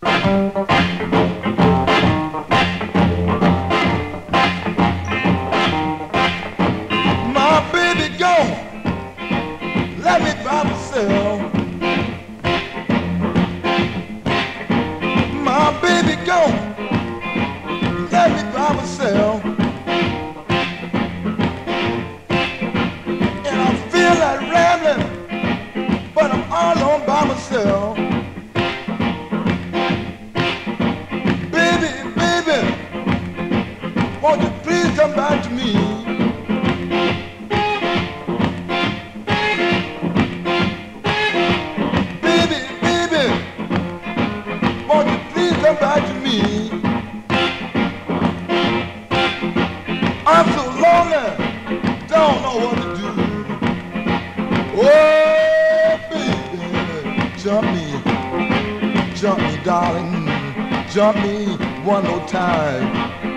My baby gone, let me by myself. My baby gone, let me by myself. And I feel like rambling, but I'm all alone by myself. Baby, baby, won't you please come back to me? Baby, baby, won't you please come back to me? I'm so lonely, don't know what to do. Oh, baby, jump me, darling, jump me one more time.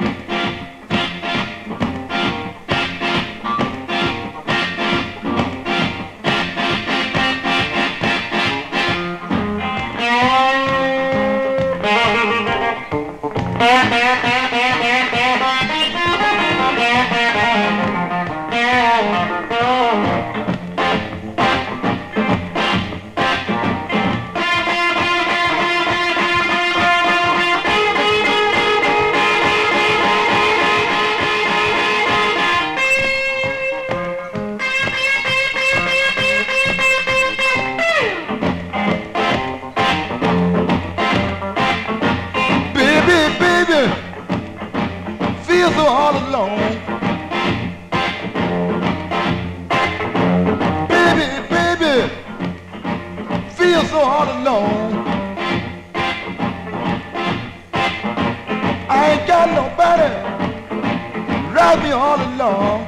Baby, feel so all alone. Baby, baby, feel so all alone. I ain't got nobody ride me all along.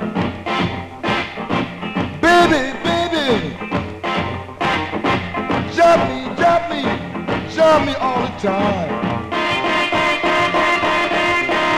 Baby, baby, jump me all the time.